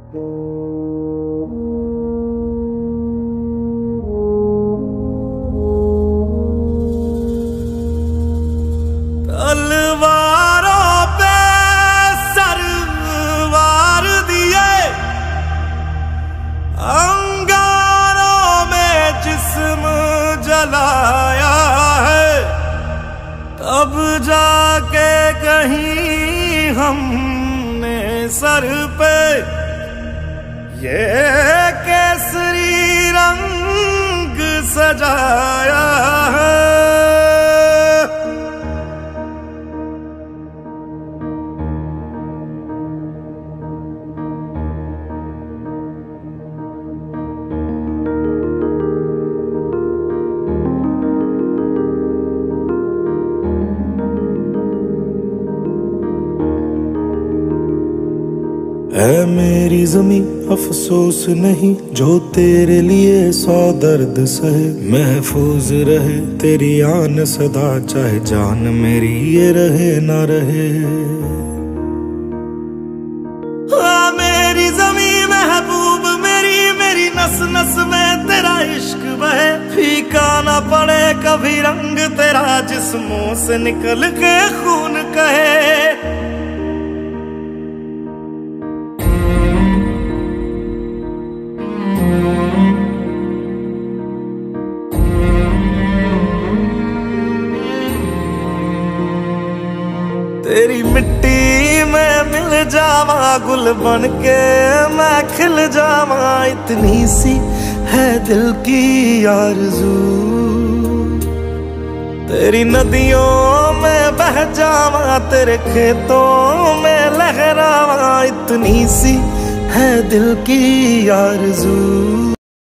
तलवारों पे सरवार दिए, अंगारों में जिस्म जलाया है, तब जाके कहीं हमने सर पे ये केसरी रंग सजाया है। है मेरी ज़मीं अफसोस नहीं, जो तेरे लिए 100 दर्द सहे। महफूज रहे तेरी आन सदा, चाहे जान मेरी ये रहे ना रहे। मेरी ज़मीं महबूब मेरी, मेरी नस नस में तेरा इश्क बहे। फीका ना पड़े कभी रंग तेरा, जिस्मों से निकल के खून कहे। तेरी मिट्टी में मिल जावा, गुल बन के मैं खिल जावा। इतनी सी है दिल की आरज़ू, तेरी नदियों में बह जावा, तेरे खेतों में लहरावा। इतनी सी है दिल की आरज़ू।